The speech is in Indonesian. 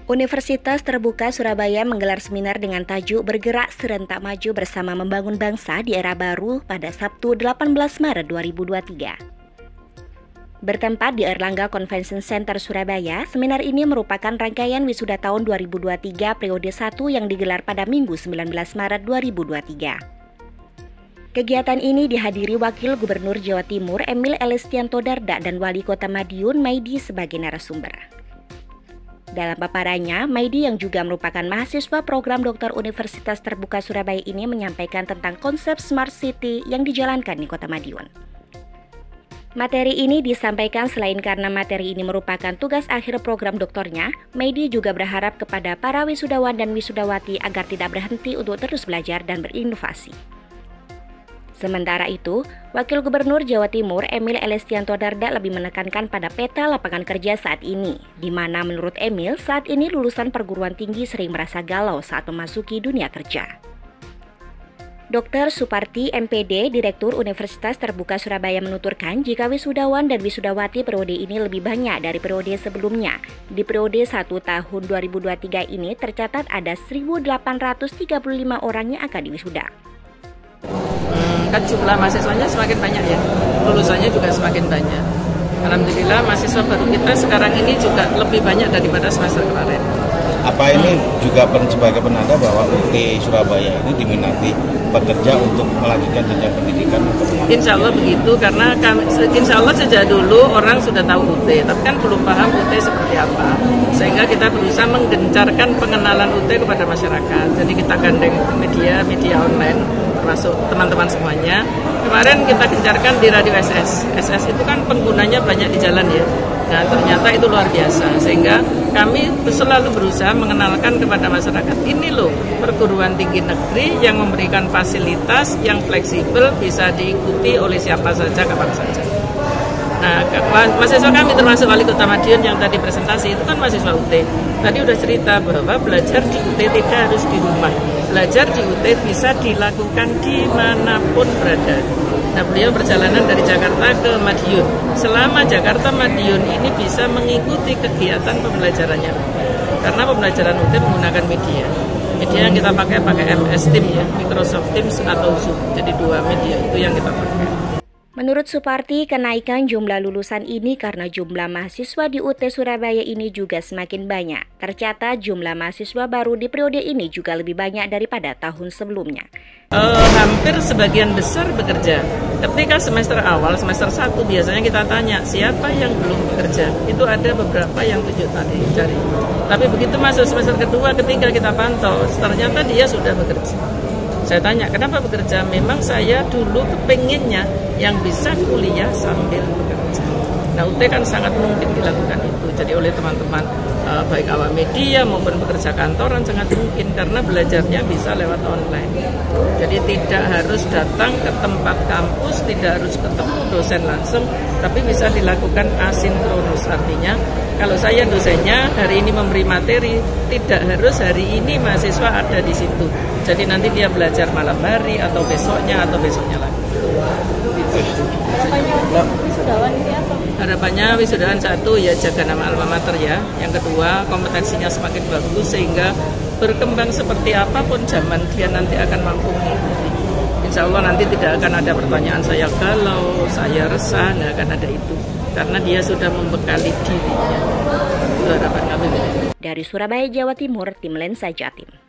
Universitas Terbuka Surabaya menggelar seminar dengan tajuk Bergerak Serentak Maju Bersama Membangun Bangsa di Era Baru pada Sabtu 18 Maret 2023. Bertempat di Erlangga Convention Center Surabaya, seminar ini merupakan rangkaian wisuda tahun 2023 periode 1 yang digelar pada Minggu 19 Maret 2023. Kegiatan ini dihadiri Wakil Gubernur Jawa Timur Emil Elestianto Dardak dan Wali Kota Madiun Maidi sebagai narasumber. Dalam paparannya, Maidi yang juga merupakan mahasiswa program doktor Universitas Terbuka Surabaya ini menyampaikan tentang konsep Smart City yang dijalankan di Kota Madiun. Materi ini disampaikan selain karena materi ini merupakan tugas akhir program doktornya, Maidi juga berharap kepada para wisudawan dan wisudawati agar tidak berhenti untuk terus belajar dan berinovasi. Sementara itu, Wakil Gubernur Jawa Timur Emil Elestianto Dardak lebih menekankan pada peta lapangan kerja saat ini, di mana menurut Emil saat ini lulusan perguruan tinggi sering merasa galau saat memasuki dunia kerja. Dr. Suparti MPD, Direktur Universitas Terbuka Surabaya menuturkan jika wisudawan dan wisudawati periode ini lebih banyak dari periode sebelumnya. Di periode 1 tahun 2023 ini tercatat ada 1.835 orang yang akan diwisuda. Kan jumlah mahasiswanya semakin banyak ya, lulusannya juga semakin banyak. Alhamdulillah mahasiswa baru kita sekarang ini juga lebih banyak daripada semester kemarin. Apa ini juga sebagai penanda bahwa UT Surabaya ini diminati pekerja untuk melanjutkan jenjang pendidikan? Insya Allah begitu, karena insya Allah sejak dulu orang sudah tahu UT, tapi kan belum paham UT seperti apa. Sehingga kita berusaha menggencarkan pengenalan UT kepada masyarakat. Jadi kita gandeng media online, termasuk teman-teman semuanya. Kemarin kita gencarkan di radio SS. SS itu kan penggunanya banyak di jalan ya. Nah ternyata itu luar biasa. Sehingga kami selalu berusaha mengenalkan kepada masyarakat, ini loh perguruan tinggi negeri yang memberikan fasilitas yang fleksibel, bisa diikuti oleh siapa saja, kapan saja. Nah, mahasiswa kami termasuk Wali Kota Madiun yang tadi presentasi itu kan mahasiswa UT. Tadi udah cerita bahwa belajar di UT tidak harus di rumah. Belajar di UT bisa dilakukan dimanapun berada. Nah, beliau perjalanan dari Jakarta ke Madiun. Selama Jakarta Madiun ini bisa mengikuti kegiatan pembelajarannya. Karena pembelajaran UT menggunakan media. Media yang kita pakai MS Teams ya, Microsoft Teams atau Zoom. Jadi dua media itu yang kita pakai. Menurut Suparti, kenaikan jumlah lulusan ini karena jumlah mahasiswa di UT Surabaya ini juga semakin banyak. Tercatat jumlah mahasiswa baru di periode ini juga lebih banyak daripada tahun sebelumnya. Hampir sebagian besar bekerja. Ketika semester awal, semester 1 biasanya kita tanya siapa yang belum bekerja. Itu ada beberapa yang tunjuk tadi cari. Tapi begitu masuk semester kedua, ketiga kita pantau, ternyata dia sudah bekerja. Saya tanya, kenapa bekerja? Memang saya dulu kepenginnya yang bisa kuliah sambil bekerja. Nah, UT kan sangat mungkin dilakukan itu. Jadi oleh teman-teman, baik awak media maupun pekerja kantoran sangat mungkin karena belajarnya bisa lewat online. Jadi tidak harus datang ke tempat kampus, tidak harus ketemu dosen langsung, tapi bisa dilakukan asinkronus. Artinya, kalau saya dosennya hari ini memberi materi, tidak harus hari ini mahasiswa ada di situ. Jadi nanti dia belajar malam hari atau besoknya lagi. Harapannya wisudawan 1 ya jaga nama alma mater ya. Yang kedua kompetensinya semakin bagus sehingga berkembang seperti apapun zaman dia nanti akan mampu mengikuti. Insya Allah nanti tidak akan ada pertanyaan saya galau, saya resah, nggak akan ada itu. Karena dia sudah membekali dirinya. Itu harapan kami. Dari Surabaya, Jawa Timur, Tim Lensa Jatim.